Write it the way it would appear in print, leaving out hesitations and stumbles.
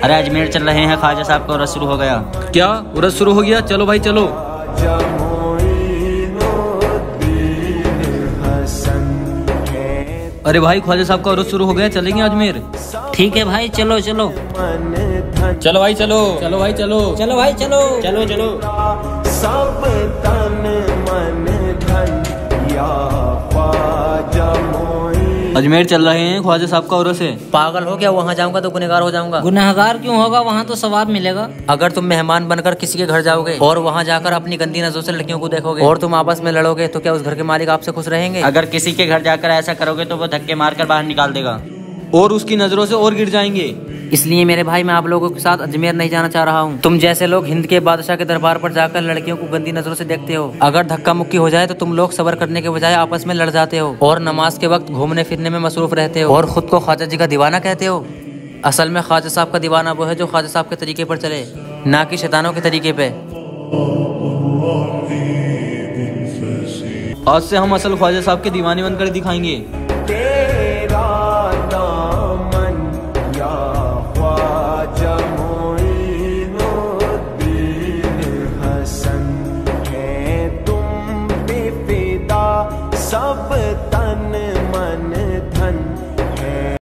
अरे अजमेर चल रहे हैं, ख्वाजा साहब का उर्स शुरू हो गया। क्या उर्स शुरू हो गया? चलो भाई चलो। अरे भाई ख्वाजा साहब का उर्स शुरू हो गया, चलेंगे अजमेर। ठीक है भाई, चलो चलो। चलो भाई चलो। चलो भाई चलो। चलो भाई चलो। चलो चलो। सब तन मन धन या ख्वाजा अजमेर चल रहे हैं, ख्वाजा साहब का उर्स है। पागल हो क्या? वहाँ जाऊंगा तो गुनहगार हो जाऊंगा। गुनहगार क्यों होगा? वहाँ तो सवाब मिलेगा। अगर तुम मेहमान बनकर किसी के घर जाओगे और वहाँ जाकर अपनी गंदी नजरों से लड़कियों को देखोगे और तुम आपस में लड़ोगे तो क्या उस घर के मालिक आपसे खुश रहेंगे? अगर किसी के घर जाकर ऐसा करोगे तो वो धक्के मारकर बाहर निकाल देगा और उसकी नजरों से और गिर जाएंगे। इसलिए मेरे भाई मैं आप लोगों के साथ अजमेर नहीं जाना चाह रहा हूँ। तुम जैसे लोग हिंद के बादशाह के दरबार पर जाकर लड़कियों को गंदी नजरों से देखते हो, अगर धक्का मुक्की हो जाए तो तुम लोग सब्र करने के बजाय आपस में लड़ जाते हो और नमाज के वक्त घूमने फिरने में मसरूफ रहते हो और खुद को ख्वाजा जी का दीवाना कहते हो। असल में ख्वाजा साहब का दीवाना वो है जो ख्वाजा साहब के तरीके पर चले, ना कि शैतानों के तरीके पे। आज से हम असल ख्वाजा साहब के दीवाने बनकर दिखाएंगे।